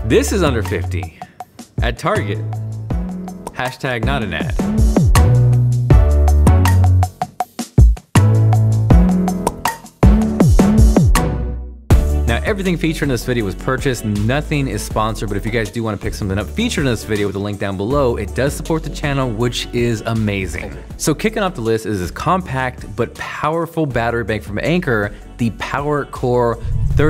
This is under 50 at Target. Hashtag not an ad. Now, everything featured in this video was purchased, nothing is sponsored, but if you guys do want to pick something up featured in this video with a link down below, it does support the channel, which is amazing. So kicking off the list is this compact but powerful battery bank from Anker, the PowerCore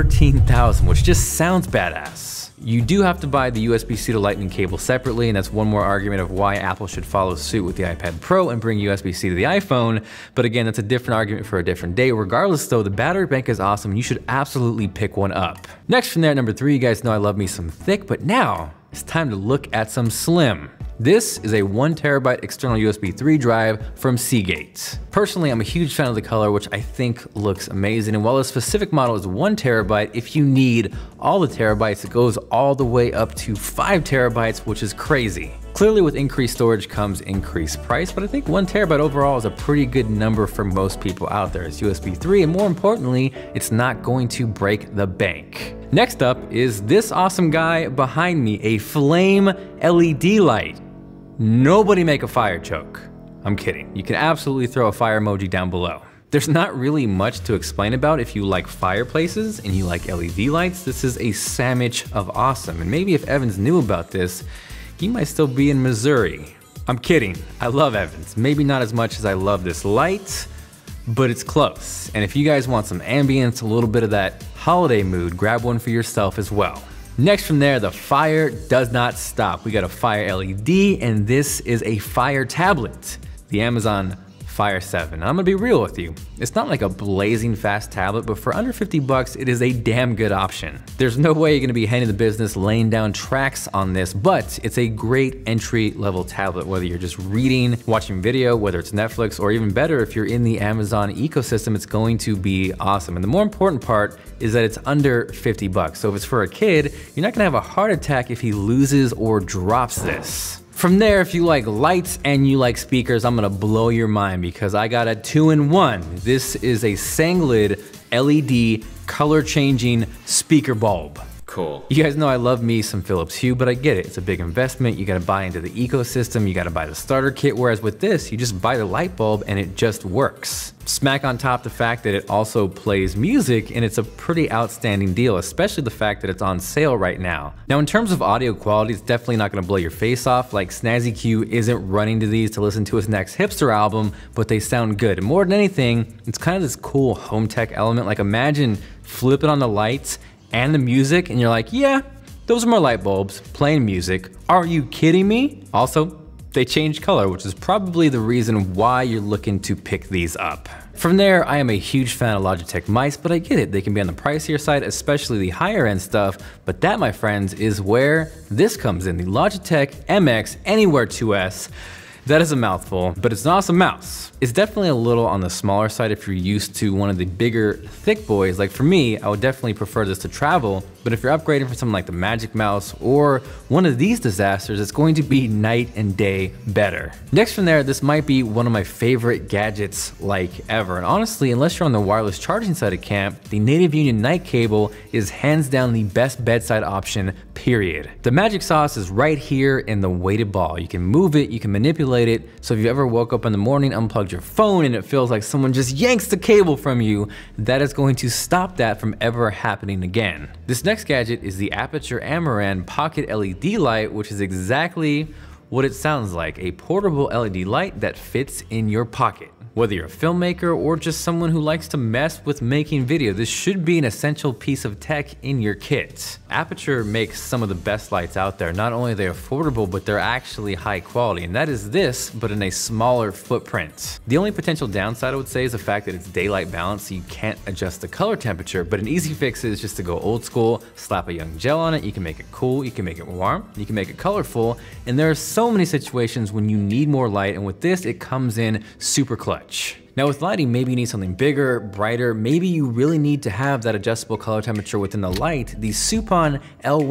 13000, which just sounds badass. You do have to buy the USB-C to Lightning cable separately, and that's one more argument of why Apple should follow suit with the iPad Pro and bring USB-C to the iPhone. But again, that's a different argument for a different day. Regardless though, the battery bank is awesome. You should absolutely pick one up. Next from there, number 3, you guys know I love me some thick, but now it's time to look at some slim. This is a 1 terabyte external USB 3 drive from Seagate. Personally, I'm a huge fan of the color, which I think looks amazing. And while the specific model is 1 terabyte, if you need all the terabytes, it goes all the way up to 5 terabytes, which is crazy. Clearly with increased storage comes increased price, but I think 1 terabyte overall is a pretty good number for most people out there. It's USB 3, and more importantly, it's not going to break the bank. Next up is this awesome guy behind me, a flame LED light. Nobody make a fire choke. I'm kidding. You can absolutely throw a fire emoji down below. There's not really much to explain about if you like fireplaces and you like LED lights. This is a sandwich of awesome. And maybe if Evans knew about this, he might still be in Missouri. I'm kidding. I love Evans. Maybe not as much as I love this light, but it's close. And if you guys want some ambience, a little bit of that holiday mood, grab one for yourself as well. Next from there, the fire does not stop. We got a Fire LED, and this is a Fire tablet, the Amazon Fire 7. I'm gonna be real with you. It's not like a blazing fast tablet, but for under 50 bucks, it is a damn good option. There's no way you're gonna be handing the business laying down tracks on this, but it's a great entry level tablet, whether you're just reading, watching video, whether it's Netflix, or even better, if you're in the Amazon ecosystem, it's going to be awesome. And the more important part is that it's under 50 bucks. So if it's for a kid, you're not gonna have a heart attack if he loses or drops this. From there, if you like lights and you like speakers, I'm gonna blow your mind because I got a 2-in-1. This is a Sanglid LED color changing speaker bulb. Cool. You guys know I love me some Philips Hue, but I get it. It's a big investment. You gotta buy into the ecosystem. You gotta buy the starter kit. Whereas with this, you just buy the light bulb and it just works. Smack on top the fact that it also plays music, and it's a pretty outstanding deal, especially the fact that it's on sale right now. Now, in terms of audio quality, it's definitely not gonna blow your face off. Like Snazzy Q isn't running to these to listen to his next hipster album, but they sound good. And more than anything, it's kind of this cool home tech element. Like imagine flipping on the lights and the music, and you're like, yeah, those are my light bulbs playing music. Are you kidding me? Also, they change color, which is probably the reason why you're looking to pick these up. From there, I am a huge fan of Logitech mice, but I get it. They can be on the pricier side, especially the higher end stuff, but that, my friends, is where this comes in, the Logitech MX Anywhere 2S. That is a mouthful, but it's an awesome mouse. It's definitely a little on the smaller side if you're used to one of the bigger, thick boys. Like for me, I would definitely prefer this to travel, but if you're upgrading for something like the Magic Mouse or one of these disasters, it's going to be night and day better. Next from there, this might be one of my favorite gadgets like ever. And honestly, unless you're on the wireless charging side of camp, the Native Union Night Cable is hands down the best bedside option, period. The magic sauce is right here in the weighted ball. You can move it, you can manipulate it. So if you ever woke up in the morning, unplugged your phone, and it feels like someone just yanks the cable from you, that is going to stop that from ever happening again. This next gadget is the Aputure Amaran Pocket LED light, which is exactly what it sounds like, a portable LED light that fits in your pocket. Whether you're a filmmaker or just someone who likes to mess with making video, this should be an essential piece of tech in your kit. Aputure makes some of the best lights out there. Not only are they affordable, but they're actually high quality, and that is this, but in a smaller footprint. The only potential downside I would say is the fact that it's daylight balanced, so you can't adjust the color temperature, but an easy fix is just to go old school, slap a young gel on it. You can make it cool, you can make it warm, you can make it colorful, and there are so many situations when you need more light, and with this, it comes in super clutch. Now with lighting, maybe you need something bigger, brighter, maybe you really need to have that adjustable color temperature within the light, the Supon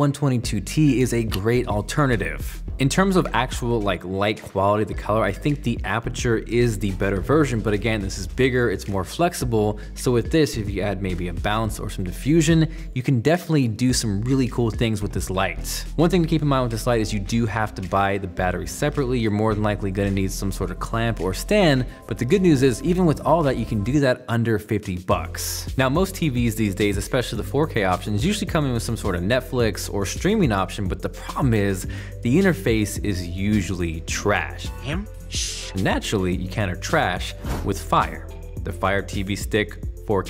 L122T is a great alternative. In terms of actual light quality, the color, I think the Aputure is the better version, but again, this is bigger, it's more flexible. So with this, if you add maybe a bounce or some diffusion, you can definitely do some really cool things with this light. One thing to keep in mind with this light is you do have to buy the battery separately. You're more than likely gonna need some sort of clamp or stand, but the good news is even with all that, you can do that under 50 bucks. Now, most TVs these days, especially the 4K options, usually come in with some sort of Netflix or streaming option, but the problem is the interface is usually trash. Naturally, you counter trash with Fire, the Fire TV Stick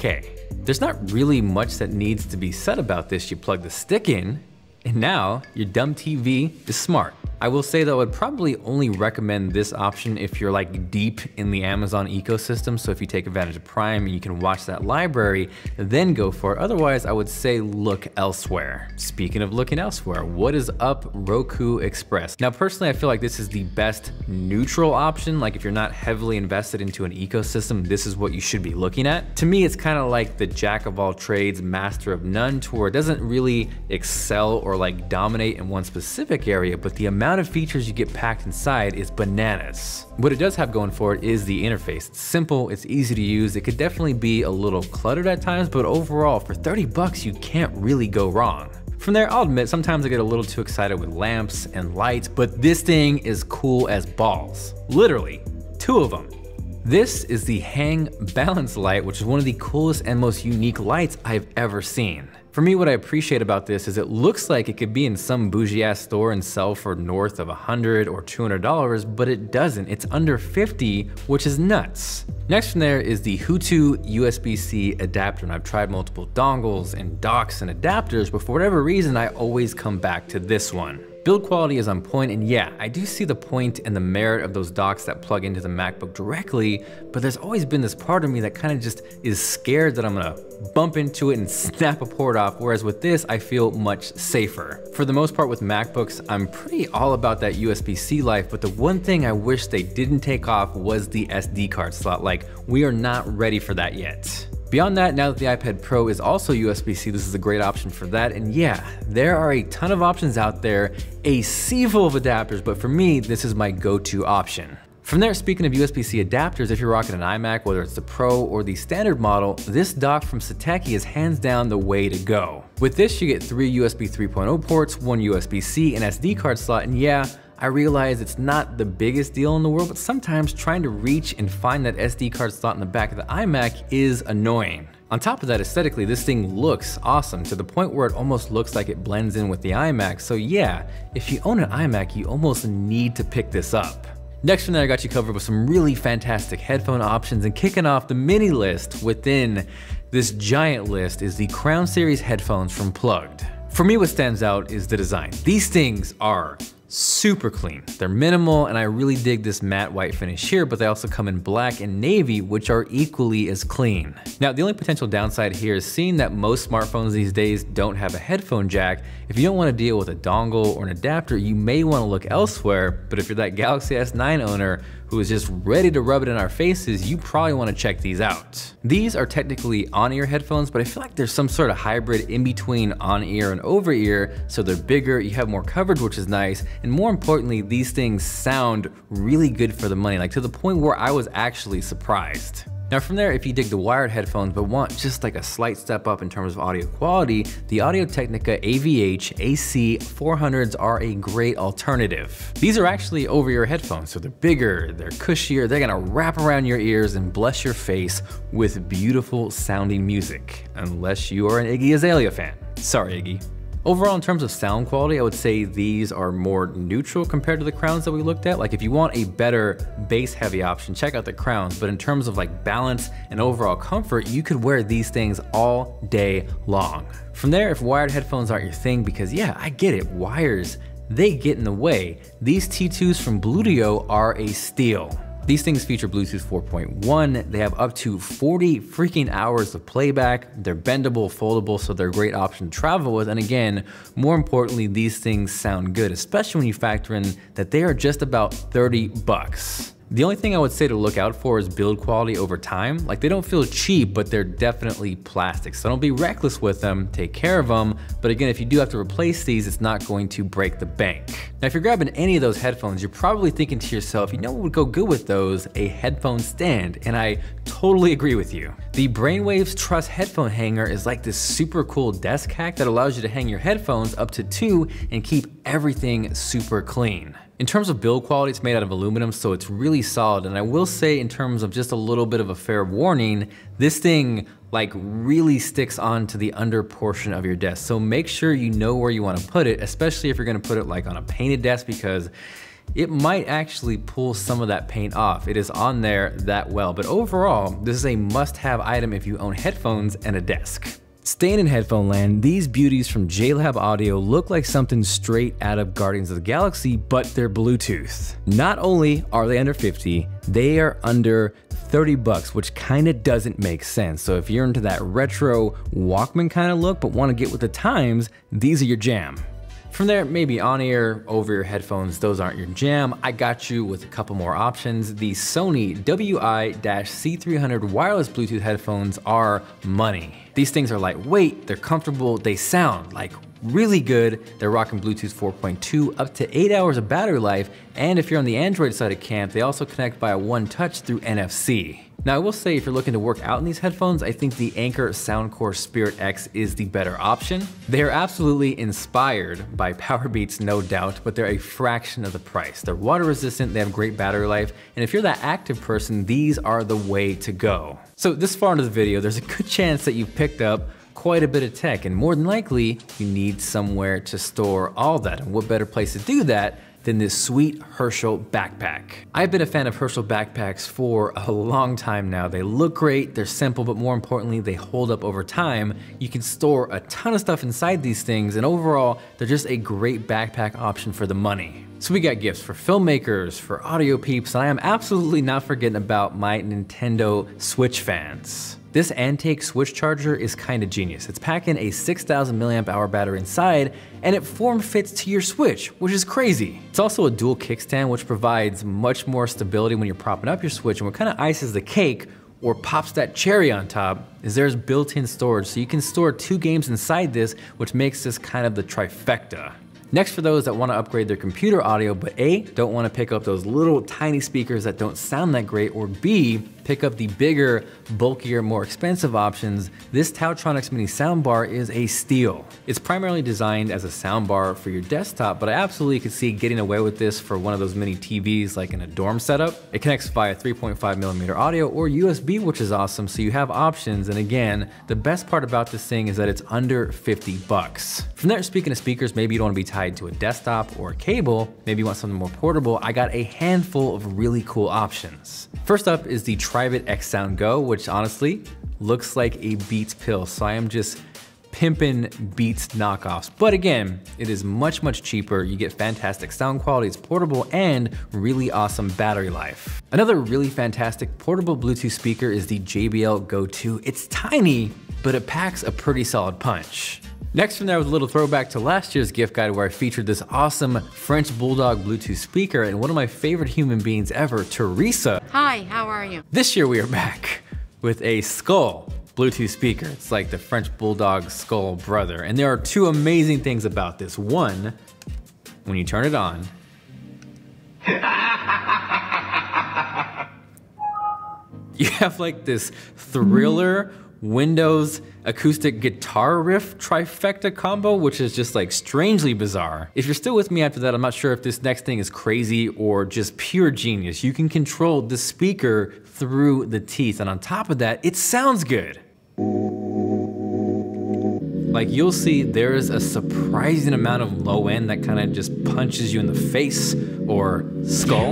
4K. There's not really much that needs to be said about this. You plug the stick in, and now your dumb TV is smart. I will say though, I would probably only recommend this option if you're deep in the Amazon ecosystem. So if you take advantage of Prime and you can watch that library, then go for it. Otherwise, I would say look elsewhere. Speaking of looking elsewhere, what is up Roku Express? Now, personally, I feel like this is the best neutral option. If you're not heavily invested into an ecosystem, this is what you should be looking at. To me, it's kind of like the jack of all trades, master of none, to where it doesn't really excel or dominate in one specific area, but the amount of features you get packed inside is bananas. What it does have going for it is the interface. It's simple, it's easy to use. It could definitely be a little cluttered at times, but overall for 30 bucks, you can't really go wrong. From there, I'll admit, sometimes I get a little too excited with lamps and lights, but this thing is cool as balls. Literally, 2 of them. This is the Hang Balance Light, which is one of the coolest and most unique lights I've ever seen. For me, what I appreciate about this is it looks like it could be in some bougie ass store and sell for north of $100 or $200, but it doesn't. It's under 50, which is nuts. Next from there is the Hutu USB-C adapter, and I've tried multiple dongles and docks and adapters, but for whatever reason, I always come back to this one. Build quality is on point, and yeah, I do see the point and the merit of those docks that plug into the MacBook directly, but there's always been this part of me that kind of just is scared that I'm gonna bump into it and snap a port off, whereas with this, I feel much safer. For the most part with MacBooks, I'm pretty all about that USB-C life, but the one thing I wish they didn't take off was the SD card slot. We are not ready for that yet. Beyond that, now that the iPad Pro is also USB-C, this is a great option for that. And yeah, there are a ton of options out there, a sea full of adapters, but for me, this is my go-to option. From there, speaking of USB-C adapters, if you're rocking an iMac, whether it's the Pro or the standard model, this dock from Satechi is hands down the way to go. With this, you get 3 USB 3.0 ports, 1 USB-C, and SD card slot, and yeah, I realize it's not the biggest deal in the world, but sometimes trying to reach and find that SD card slot in the back of the iMac is annoying. On top of that, aesthetically, this thing looks awesome to the point where it almost looks like it blends in with the iMac. So yeah, if you own an iMac, you almost need to pick this up. Next from there, I got you covered with some really fantastic headphone options, and kicking off the mini list within this giant list is the Crown Series headphones from Plugged. For me, what stands out is the design. These things are super clean. They're minimal, and I really dig this matte white finish here, but they also come in black and navy, which are equally as clean. Now, the only potential downside here is seeing that most smartphones these days don't have a headphone jack. If you don't want to deal with a dongle or an adapter, you may want to look elsewhere, but if you're that Galaxy S9 owner who is just ready to rub it in our faces, you probably want to check these out. These are technically on-ear headphones, but I feel like there's some sort of hybrid in between on-ear and over-ear, so they're bigger, you have more coverage, which is nice, and more importantly, these things sound really good for the money, to the point where I was actually surprised. Now from there, if you dig the wired headphones but want just a slight step up in terms of audio quality, the Audio-Technica AVH AC400s are a great alternative. These are actually over-ear headphones, so they're bigger, they're cushier, they're gonna wrap around your ears and bless your face with beautiful sounding music, unless you are an Iggy Azalea fan. Sorry, Iggy. Overall, in terms of sound quality, I would say these are more neutral compared to the Crowns that we looked at. If you want a better bass heavy option, check out the Crowns, but in terms of balance and overall comfort, you could wear these things all day long. From there, if wired headphones aren't your thing, because yeah, I get it, wires, they get in the way, these T2s from Bluetooth are a steal. These things feature Bluetooth 4.1, they have up to 40 freaking hours of playback, they're bendable, foldable, so they're a great option to travel with, and again, more importantly, these things sound good, especially when you factor in that they are just about 30 bucks. The only thing I would say to look out for is build quality over time. Like, they don't feel cheap, but they're definitely plastic. So don't be reckless with them, take care of them. But again, if you do have to replace these, it's not going to break the bank. Now, if you're grabbing any of those headphones, you're probably thinking to yourself, you know what would go good with those? A headphone stand, and I totally agree with you. The Brainwaves Truss headphone hanger is like this super cool desk hack that allows you to hang your headphones up to 2 and keep everything super clean. In terms of build quality, it's made out of aluminum, so it's really solid. And I will say, in terms of just a little bit of a fair warning, this thing like really sticks onto the under portion of your desk. So make sure you know where you want to put it, especially if you're going to put it like on a painted desk, because it might actually pull some of that paint off. It is on there that well. But overall, this is a must-have item if you own headphones and a desk. Staying in headphone land, these beauties from JLab Audio look like something straight out of Guardians of the Galaxy, but they're Bluetooth. Not only are they under 50, they are under 30 bucks, which kind of doesn't make sense. So if you're into that retro Walkman kind of look, but want to get with the times, these are your jam. From there, maybe on-ear, over-ear headphones, those aren't your jam. I got you with a couple more options. The Sony WI-C300 wireless Bluetooth headphones are money. These things are lightweight, they're comfortable, they sound like really good. They're rocking Bluetooth 4.2, up to 8 hours of battery life, and if you're on the Android side of camp, they also connect by a one-touch through NFC. Now, I will say, if you're looking to work out in these headphones, I think the Anker Soundcore Spirit X is the better option. They are absolutely inspired by Powerbeats, no doubt, but they're a fraction of the price. They're water resistant, they have great battery life, and if you're that active person, these are the way to go. So this far into the video, there's a good chance that you've picked up quite a bit of tech, and more than likely, you need somewhere to store all that. And what better place to do that than this sweet Herschel backpack. I've been a fan of Herschel backpacks for a long time now. They look great, they're simple, but more importantly, they hold up over time. You can store a ton of stuff inside these things, and overall, they're just a great backpack option for the money. So we got gifts for filmmakers, for audio peeps, and I am absolutely not forgetting about my Nintendo Switch fans. This Antake Switch charger is kind of genius. It's packing a 6,000 milliamp hour battery inside, and it form fits to your Switch, which is crazy. It's also a dual kickstand, which provides much more stability when you're propping up your Switch, and what kind of ices the cake or pops that cherry on top is there's built-in storage, so you can store 2 games inside this, which makes this kind of the trifecta. Next, for those that want to upgrade their computer audio, but A, don't want to pick up those little tiny speakers that don't sound that great, or B, pick up the bigger, bulkier, more expensive options, this Tautronics Mini soundbar is a steal. It's primarily designed as a soundbar for your desktop, but I absolutely could see getting away with this for one of those mini TVs like in a dorm setup. It connects via 3.5mm audio or USB, which is awesome, so you have options, and again, the best part about this thing is that it's under 50 bucks. From there, speaking of speakers, maybe you don't want to be tied to a desktop or a cable, maybe you want something more portable, I got a handful of really cool options. First up is the Tribit X Sound Go, which honestly looks like a Beats pill, so I am just pimping Beats knockoffs. But again, it is much, much cheaper. You get fantastic sound quality, it's portable, and really awesome battery life. Another really fantastic portable Bluetooth speaker is the JBL Go 2. It's tiny, but it packs a pretty solid punch. Next from there was a little throwback to last year's gift guide where I featured this awesome French Bulldog Bluetooth speaker and one of my favorite human beings ever, Teresa. Hi, how are you? This year we are back with a Skull Bluetooth speaker. It's like the French Bulldog Skull brother. And there are 2 amazing things about this. One, when you turn it on, you have like this Thriller Windows acoustic guitar riff trifecta combo, which is just like strangely bizarre. If you're still with me after that, I'm not sure if this next thing is crazy or just pure genius. You can control the speaker through the teeth, and on top of that, it sounds good. Like, you'll see there is a surprising amount of low end that kind of just punches you in the face or skull.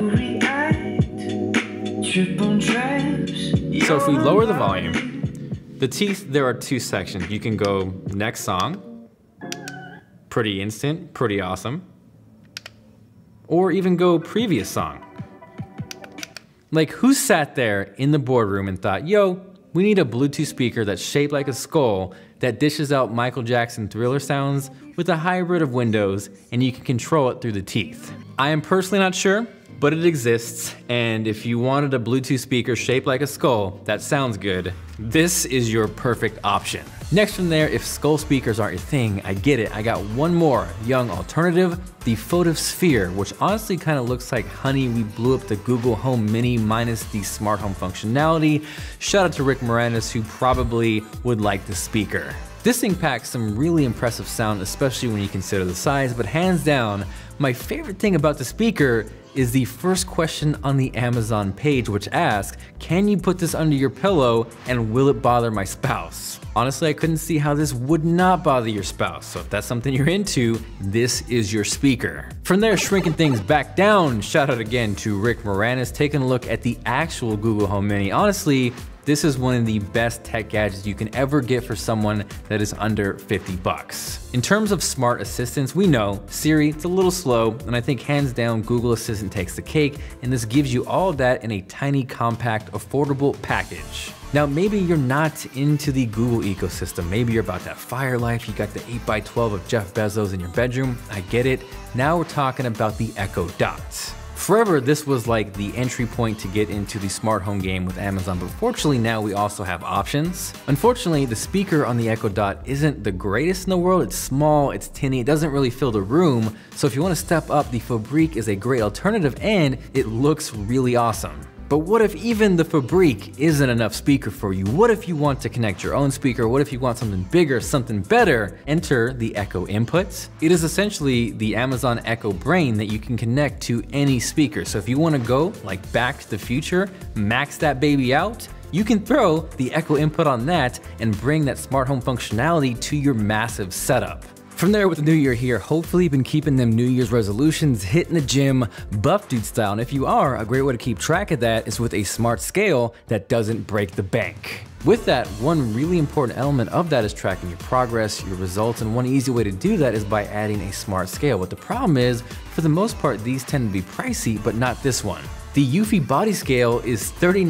So if we lower the volume, the teeth, there are 2 sections. You can go next song, pretty instant, pretty awesome, or even go previous song. Like, who sat there in the boardroom and thought, yo, we need a Bluetooth speaker that's shaped like a skull that dishes out Michael Jackson Thriller sounds with a hybrid of Windows, and you can control it through the teeth? I am personally not sure. but it exists, and if you wanted a Bluetooth speaker shaped like a skull that sounds good, this is your perfect option. Next from there, if skull speakers aren't your thing, I get it. I got one more young alternative, the Photosphere, which honestly kind of looks like honey. We blew up the Google Home Mini minus the smart home functionality. Shout out to Rick Moranis, who probably would like the speaker. This thing packs some really impressive sound, especially when you consider the size, but hands down, my favorite thing about the speaker is the first question on the Amazon page, which asks, can you put this under your pillow and will it bother my spouse? Honestly, I couldn't see how this would not bother your spouse. So if that's something you're into, this is your speaker. From there, shrinking things back down, shout out again to Rick Moranis, taking a look at the actual Google Home Mini. Honestly, this is one of the best tech gadgets you can ever get for someone that is under 50 bucks. In terms of smart assistants, we know Siri, it's a little slow, and I think hands down Google Assistant takes the cake, and this gives you all of that in a tiny, compact, affordable package. Now, maybe you're not into the Google ecosystem. Maybe you're about that fire life. You got the 8x12 of Jeff Bezos in your bedroom. I get it. Now we're talking about the Echo Dot. Forever, this was like the entry point to get into the smart home game with Amazon, but fortunately now we also have options. Unfortunately, the speaker on the Echo Dot isn't the greatest in the world. It's small, it's tinny, it doesn't really fill the room. So if you want to step up, the Fabrique is a great alternative and it looks really awesome. But what if even the Fabrique isn't enough speaker for you? What if you want to connect your own speaker? What if you want something bigger, something better? Enter the Echo Inputs. It is essentially the Amazon Echo Brain that you can connect to any speaker. So if you want to go like Back to the Future, max that baby out, you can throw the Echo Input on that and bring that smart home functionality to your massive setup. From there, with the new year here, hopefully you've been keeping them New Year's resolutions, hitting the gym, buff dude style. And if you are, a great way to keep track of that is with a smart scale that doesn't break the bank. With that, one really important element of that is tracking your progress, your results, and one easy way to do that is by adding a smart scale. But the problem is, for the most part, these tend to be pricey, but not this one. The Eufy body scale is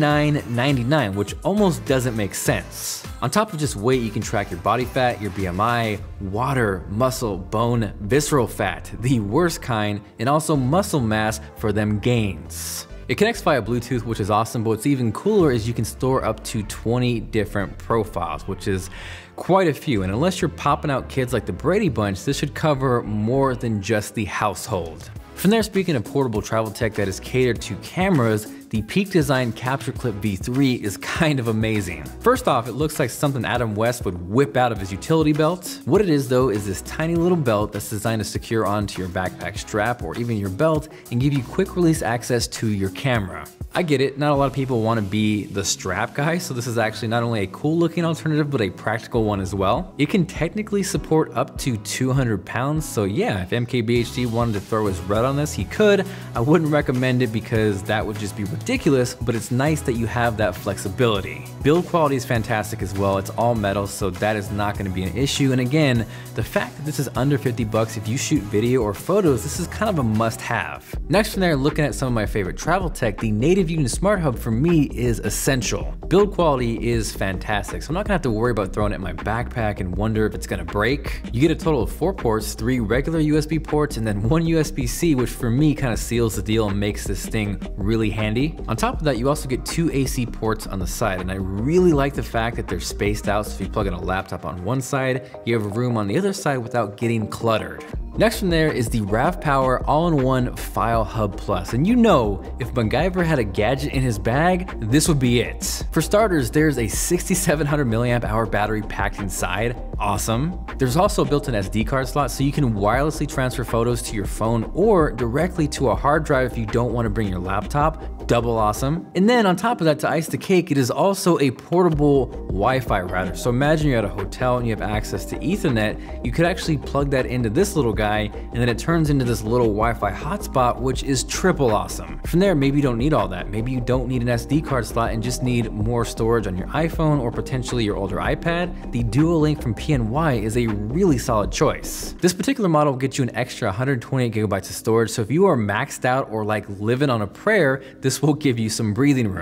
$39.99, which almost doesn't make sense. On top of just weight, you can track your body fat, your BMI, water, muscle, bone, visceral fat, the worst kind, and also muscle mass for them gains. It connects via Bluetooth, which is awesome, but what's even cooler is you can store up to 20 different profiles, which is quite a few. And unless you're popping out kids like the Brady Bunch, this should cover more than just the household. From there, speaking of portable travel tech that is catered to cameras, the Peak Design Capture Clip V3 is kind of amazing. First off, it looks like something Adam West would whip out of his utility belt. What it is though is this tiny little belt that's designed to secure onto your backpack strap or even your belt and give you quick release access to your camera. I get it, not a lot of people want to be the strap guy, so this is actually not only a cool looking alternative, but a practical one as well. It can technically support up to 200 pounds, so yeah, if MKBHD wanted to throw his red on this, he could. I wouldn't recommend it because that would just be ridiculous, but it's nice that you have that flexibility. Build quality is fantastic as well. It's all metal, so that is not going to be an issue. And again, the fact that this is under 50 bucks, if you shoot video or photos, this is kind of a must have. Next from there, looking at some of my favorite travel tech, the Native Union Smart Hub for me is essential. Build quality is fantastic, so I'm not gonna have to worry about throwing it in my backpack and wonder if it's gonna break. You get a total of 4 ports, 3 regular USB ports, and then 1 USB-C, which for me kind of seals the deal and makes this thing really handy. On top of that, you also get 2 AC ports on the side, and I really like the fact that they're spaced out, so if you plug in a laptop on one side, you have room on the other side without getting cluttered. Next from there is the RAV Power All-in-One File Hub Plus, and you know, if MacGyver had a gadget in his bag, this would be it. For starters, there's a 6700 milliamp hour battery packed inside. Awesome. There's also a built-in SD card slot, so you can wirelessly transfer photos to your phone or directly to a hard drive if you don't want to bring your laptop. Double awesome. And then on top of that, to ice the cake, it is also a portable Wi-Fi router. So imagine you're at a hotel and you have access to Ethernet, you could actually plug that into this little guy, and then it turns into this little Wi-Fi hotspot, which is triple awesome. From there, maybe you don't need all that. Maybe you don't need an SD card slot and just need more storage on your iPhone or potentially your older iPad. The Duo-Link from PNY is a really solid choice. This particular model will get you an extra 128 gigabytes of storage, so if you are maxed out or like living on a prayer, this will give you some breathing room.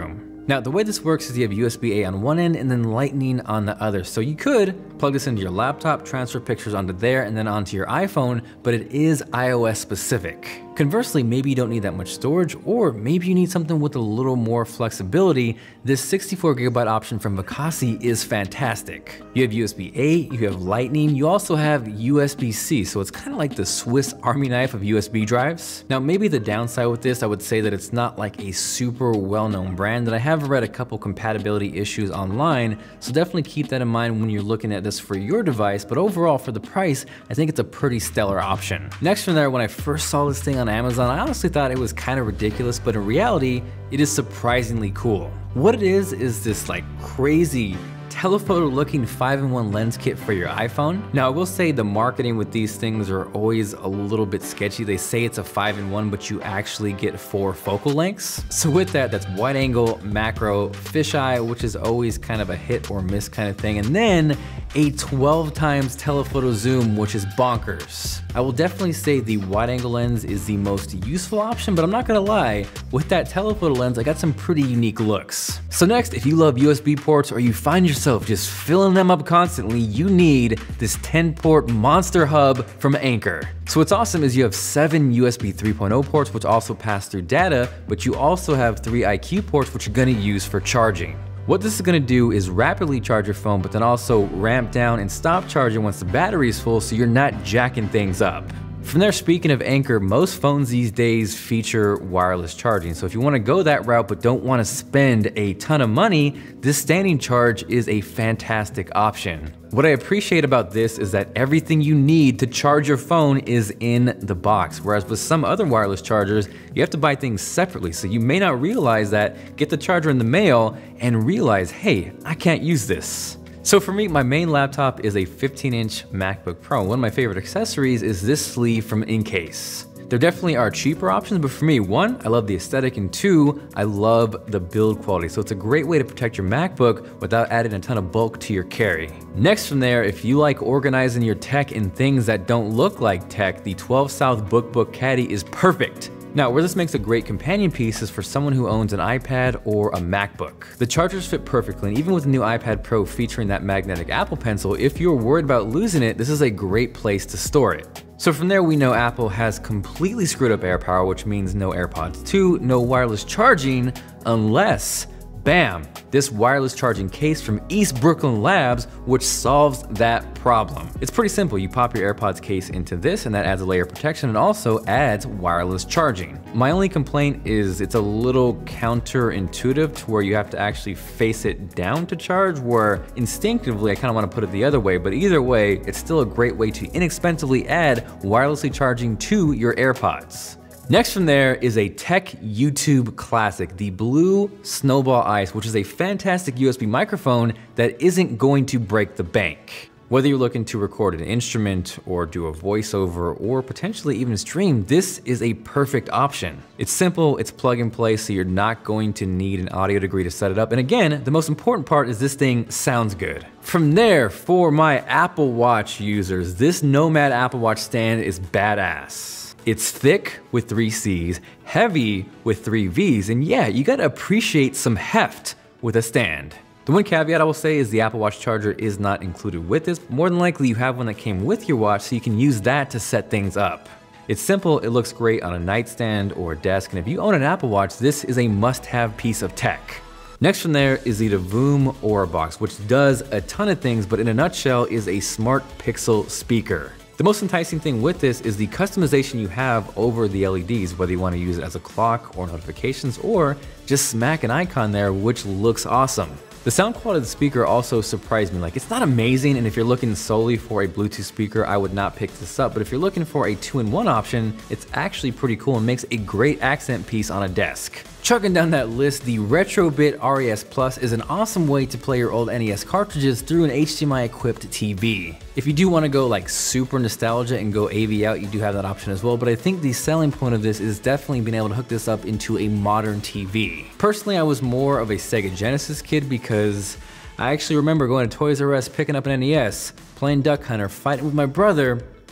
Now, the way this works is you have USB-A on one end and then Lightning on the other. So you could plug this into your laptop, transfer pictures onto there and then onto your iPhone, but it is iOS specific. Conversely, maybe you don't need that much storage, or maybe you need something with a little more flexibility. This 64GB option from Vakasi is fantastic. You have USB-A, you have Lightning, you also have USB-C, so it's kind of like the Swiss Army knife of USB drives. Now, maybe the downside with this, I would say that it's not like a super well-known brand, and I have read a couple compatibility issues online, so definitely keep that in mind when you're looking at this for your device, but overall for the price, I think it's a pretty stellar option. Next from there, when I first saw this thing on Amazon, I honestly thought it was kind of ridiculous, but in reality, it is surprisingly cool. What it is this like crazy telephoto looking 5-in-1 lens kit for your iPhone. Now I will say the marketing with these things are always a little bit sketchy. They say it's a 5-in-1, but you actually get 4 focal lengths. So with that, that's wide angle, macro, fisheye, which is always kind of a hit or miss kind of thing. And then a 12 times telephoto zoom, which is bonkers. I will definitely say the wide angle lens is the most useful option, but I'm not gonna lie, with that telephoto lens, I got some pretty unique looks. So next, if you love USB ports or you find yourself just filling them up constantly, you need this 10-port monster hub from Anker. So what's awesome is you have 7 USB 3.0 ports, which also pass through data, but you also have 3 IQ ports, which you're gonna use for charging. What this is gonna do is rapidly charge your phone, but then also ramp down and stop charging once the battery is full, so you're not jacking things up. From there, speaking of Anker, most phones these days feature wireless charging. So if you wanna go that route but don't wanna spend a ton of money, this standing charge is a fantastic option. What I appreciate about this is that everything you need to charge your phone is in the box, whereas with some other wireless chargers, you have to buy things separately. So you may not realize that, get the charger in the mail and realize, hey, I can't use this. So for me, my main laptop is a 15-inch MacBook Pro. One of my favorite accessories is this sleeve from Incase. There definitely are cheaper options, but for me, 1, I love the aesthetic, and 2, I love the build quality. So it's a great way to protect your MacBook without adding a ton of bulk to your carry. Next from there, if you like organizing your tech in things that don't look like tech, the 12 South BookBook Caddy is perfect. Now, where this makes a great companion piece is for someone who owns an iPad or a MacBook. The chargers fit perfectly, and even with the new iPad Pro featuring that magnetic Apple Pencil, if you're worried about losing it, this is a great place to store it. So from there, we know Apple has completely screwed up AirPower, which means no AirPods 2, no wireless charging, unless, bam, this wireless charging case from East Brooklyn Labs, which solves that problem. It's pretty simple. You pop your AirPods case into this, and that adds a layer of protection and also adds wireless charging. My only complaint is it's a little counterintuitive to where you have to actually face it down to charge, where instinctively I kind of want to put it the other way, but either way, it's still a great way to inexpensively add wirelessly charging to your AirPods. Next from there is a tech YouTube classic, the Blue Snowball Ice, which is a fantastic USB microphone that isn't going to break the bank. Whether you're looking to record an instrument or do a voiceover or potentially even stream, this is a perfect option. It's simple, it's plug and play, so you're not going to need an audio degree to set it up. And again, the most important part is this thing sounds good. From there, for my Apple Watch users, this Nomad Apple Watch stand is badass. It's thick with 3 C's, heavy with 3 V's, and yeah, you gotta appreciate some heft with a stand. The one caveat I will say is the Apple Watch charger is not included with this, but more than likely you have one that came with your watch, so you can use that to set things up. It's simple, it looks great on a nightstand or a desk, and if you own an Apple Watch, this is a must-have piece of tech. Next from there is the Devoom Aura Box, which does a ton of things, but in a nutshell is a smart Pixel speaker. The most enticing thing with this is the customization you have over the LEDs, whether you want to use it as a clock or notifications, or just smack an icon there, which looks awesome. The sound quality of the speaker also surprised me. Like, it's not amazing, and if you're looking solely for a Bluetooth speaker, I would not pick this up, but if you're looking for a 2-in-1 option, it's actually pretty cool and makes a great accent piece on a desk. Chugging down that list, the Retrobit RES Plus is an awesome way to play your old NES cartridges through an HDMI equipped TV. If you do want to go like super nostalgia and go AV out, you do have that option as well, but I think the selling point of this is definitely being able to hook this up into a modern TV. Personally, I was more of a Sega Genesis kid because I actually remember going to Toys R Us, picking up an NES, playing Duck Hunter, fighting with my brother,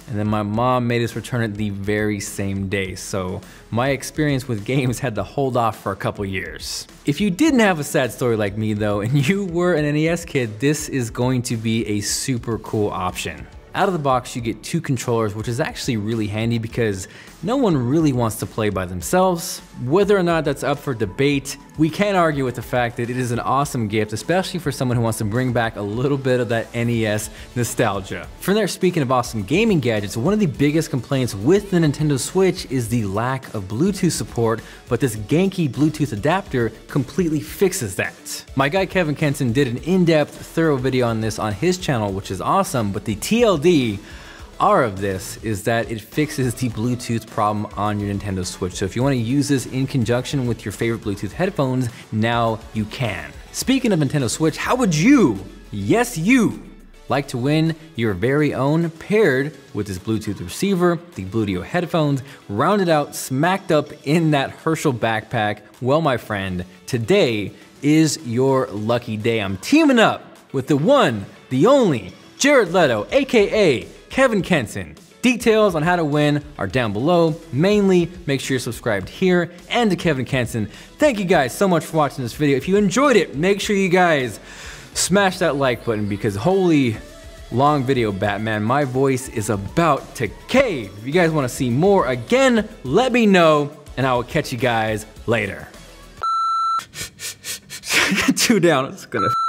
and then my mom made us return it the very same day. So my experience with games had to hold off for a couple years. If you didn't have a sad story like me though, and you were an NES kid, this is going to be a super cool option. Out of the box, you get 2 controllers, which is actually really handy because no one really wants to play by themselves. Whether or not that's up for debate, we can't argue with the fact that it is an awesome gift, especially for someone who wants to bring back a little bit of that NES nostalgia. From there, speaking of awesome gaming gadgets, one of the biggest complaints with the Nintendo Switch is the lack of Bluetooth support, but this Genki Bluetooth adapter completely fixes that. My guy Kevin Kenson did an in-depth, thorough video on this on his channel, which is awesome, but the TLD of this is that it fixes the Bluetooth problem on your Nintendo Switch. So if you want to use this in conjunction with your favorite Bluetooth headphones, now you can. Speaking of Nintendo Switch, how would you, yes you, like to win your very own paired with this Bluetooth receiver, the Bluetooth headphones, rounded out, smacked up in that Herschel backpack? Well, my friend, today is your lucky day. I'm teaming up with the one, the only, Jared Leto, AKA Kevin Kenson. Details on how to win are down below. Mainly, make sure you're subscribed here and to Kevin Kenson. Thank you guys so much for watching this video. If you enjoyed it, make sure you guys smash that like button because holy long video, Batman, my voice is about to cave. If you guys want to see more again, let me know and I will catch you guys later. 2 down, it's gonna